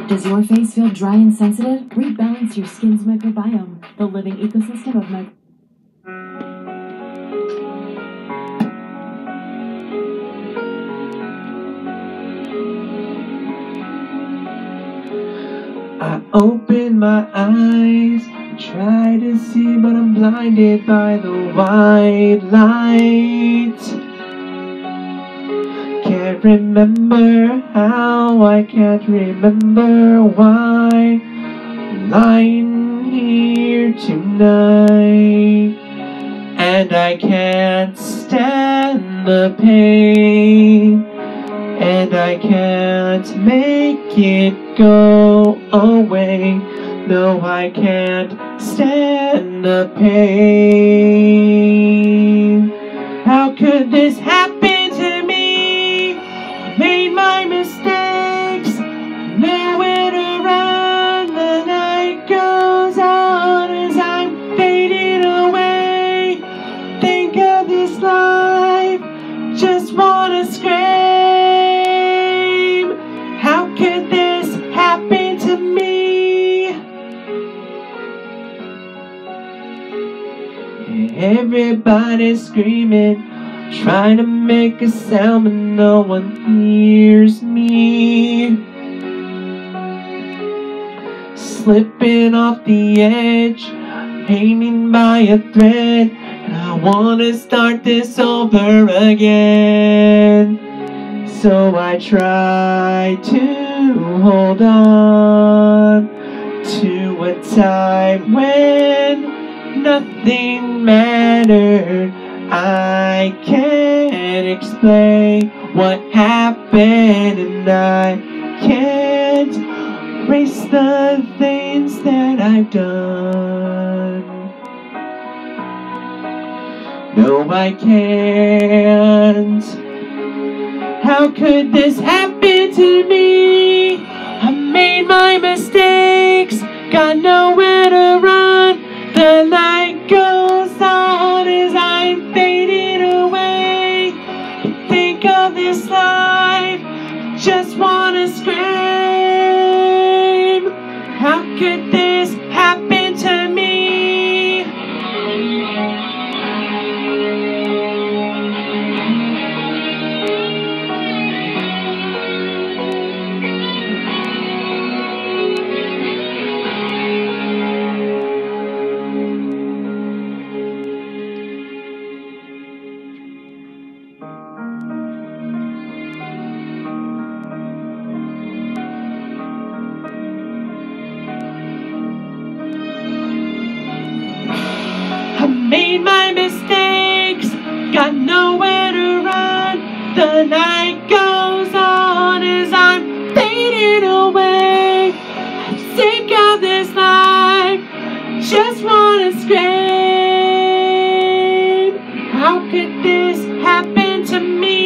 Does your face feel dry and sensitive? Rebalance your skin's microbiome, the living ecosystem of I open my eyes, try to see, but I'm blinded by the white light. Can't remember how, I can't remember why. I'm lying here tonight, and I can't stand the pain, and I can't make it go away. No, I can't stand the pain. How could this happen to me? I made my mistakes, nowhere to run. The night goes on as I'm fading away. Think of this life, just wanna scream. How could this happen to me? Everybody's screaming, trying to make a sound, but no one hears me. Slipping off the edge, hanging by a thread, and I wanna start this over again. So I try to hold on to a time when nothing mattered. I can't explain what happened, and I can't erase the things that I've done. No, I can't. How could this happen to me? I made my mistakes, got nowhere to run. The night goes on as I'm fading away. I think of this life, just wanna scream. How could this happen to me? Made my mistakes, got nowhere to run. The night goes on as I'm fading away. I'm sick of this life, just wanna scream. How could this happen to me?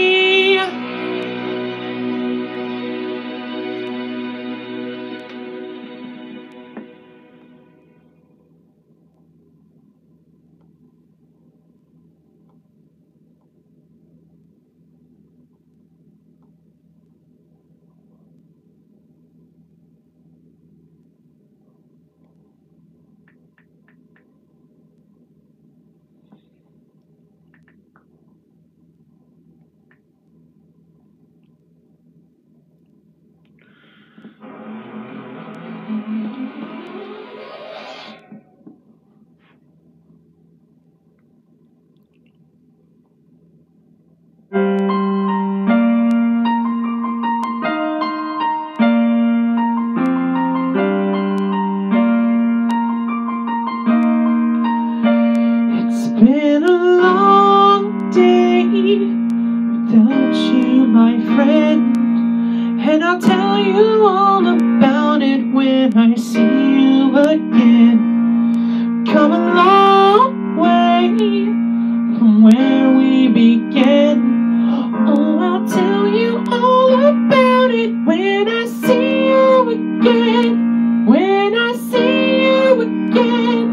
It's been a long day without you, my friend, and I'll tell you all about it when I see you again. Come a long way from where we began. Oh, I'll tell you all about it when I see you again. When I see you again.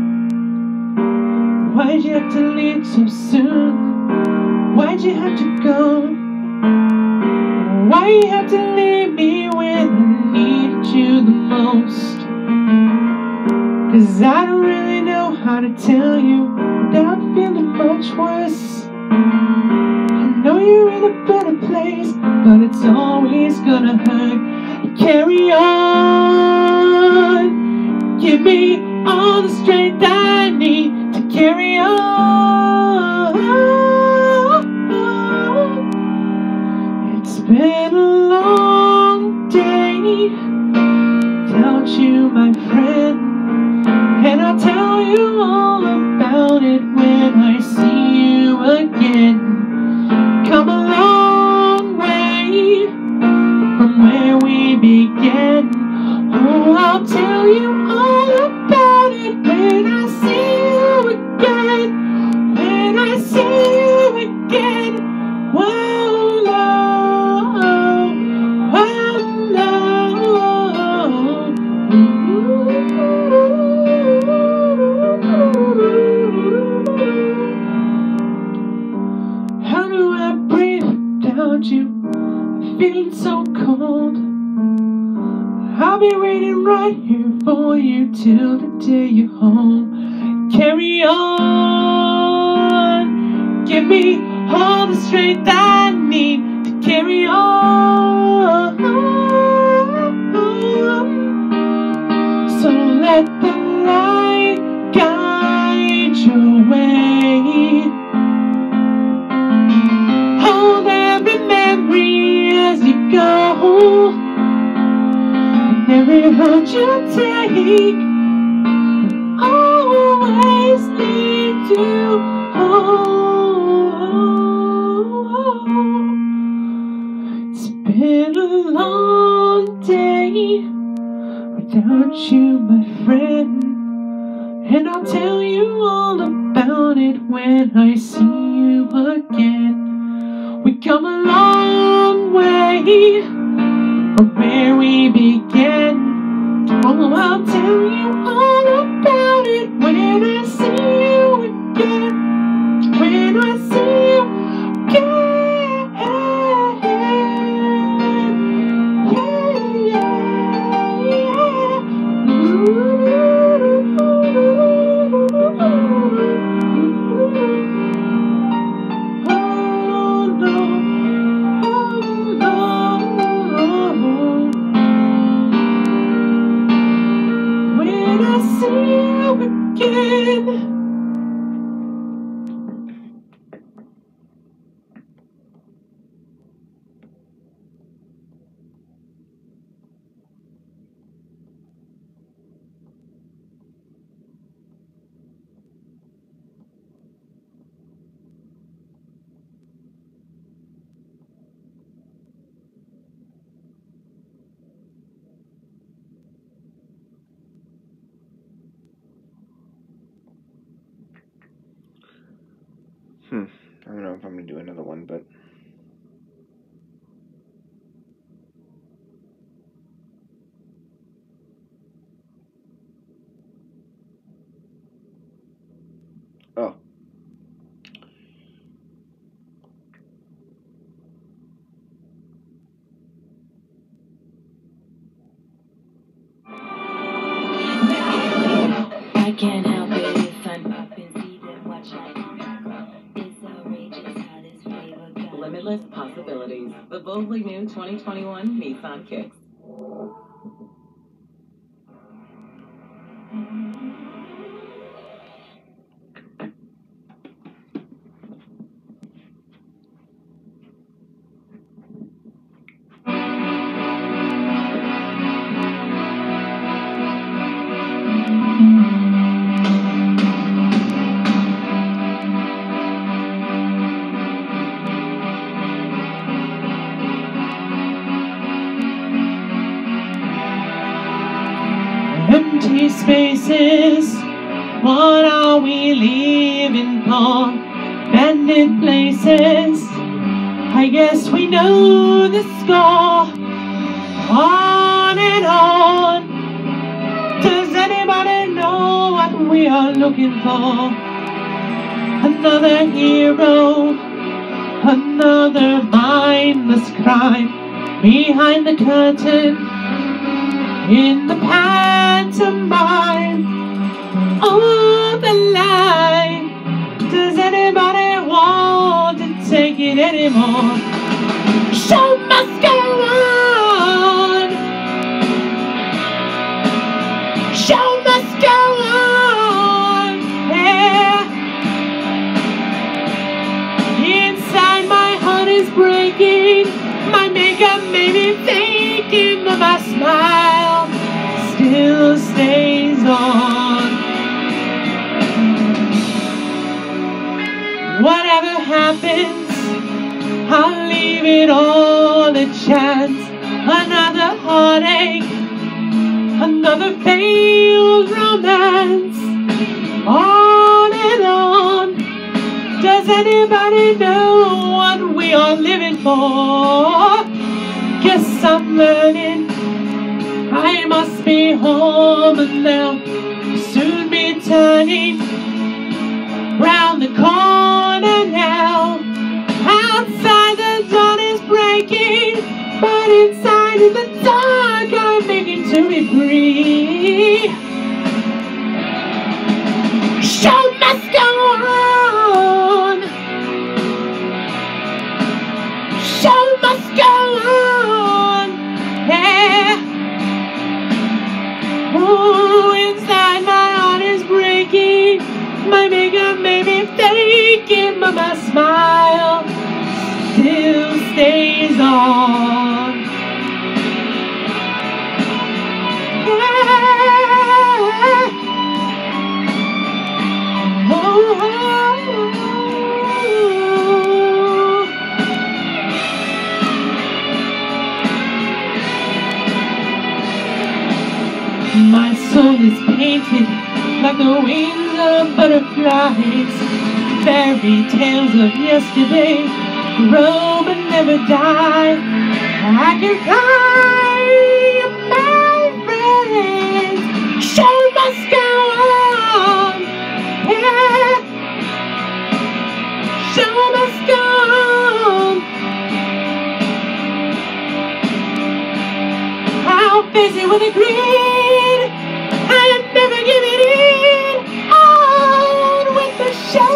Why'd you have to leave so soon? Why'd you have to go? Why you have to leave me when I need most. 'Cause I don't really know how to tell you without feeling much worse. I know you're in a better place, but it's always gonna hurt. Carry on. Give me all the strength I need to carry on. It's been a long day without you, my friend, and I'll tell you all about it when I see you again. Come a long way from where we began. Oh, I'll tell you all about it when I see you again. When I see you again. Whoa, love, whoa, love. How do I breathe without you? I'm feeling so cold. I'll be waiting right here for you till the day you're home. Carry on. Give me all the strength I need to carry on. So let the light guide your way. Hold every memory as you go. Every road you take always leads you home. It's been a long day without you, my friend, and I'll tell you all about it when I see you again. We come a long way from where we began. Oh, I'll tell you all about it when I see you again. When I see you again. Yeah, yeah, yeah. Oh, no. When I see you again. I don't know if I'm going to do another one, but... Oh. I can't help it if I'm up and see them watch like it's outrageous how this flavor got Limitless possibilities. The boldly new 2021 Nissan Kicks. Empty spaces, what are we living for? Abandoned places, I guess we know the score. On and on. Does anybody know what we are looking for? Another hero, another mindless crime behind the curtain. in the pantomime on the line. Does anybody want to take it anymore? Show must go on. Show must go on. Yeah. Inside my heart is breaking. My makeup may be faking, but my smile still stays on. Whatever happens, I'll leave it all a chance. Another heartache, another failed romance. On and on. Does anybody know what we are living for? Guess I'm learning I must be home and now soon be turning round the corner now. Outside the dawn is breaking, but inside in the dark I'm making to be free. Show must go on. Show must go on. Yeah. Oh, inside my heart is breaking. My makeup may be faking, but my smile still stays on. Yeah. Oh. My soul is painted like the wings of butterflies. Fairy tales of yesterday grow but never die. I can fly, my friends. Show must go on. Yeah. Show must go on. I'll face it with a grin. I'll never give it in. On with the show.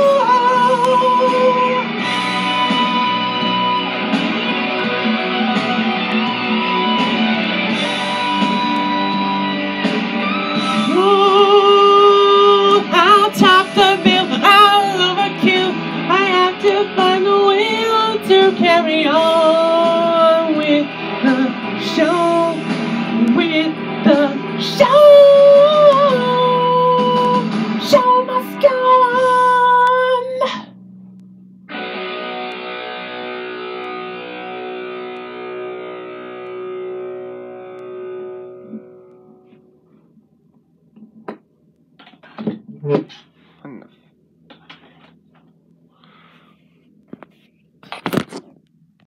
Ooh, I'll top the bill. I'll overkill. I have to find the will to carry on with the show. With the show. Show must go on.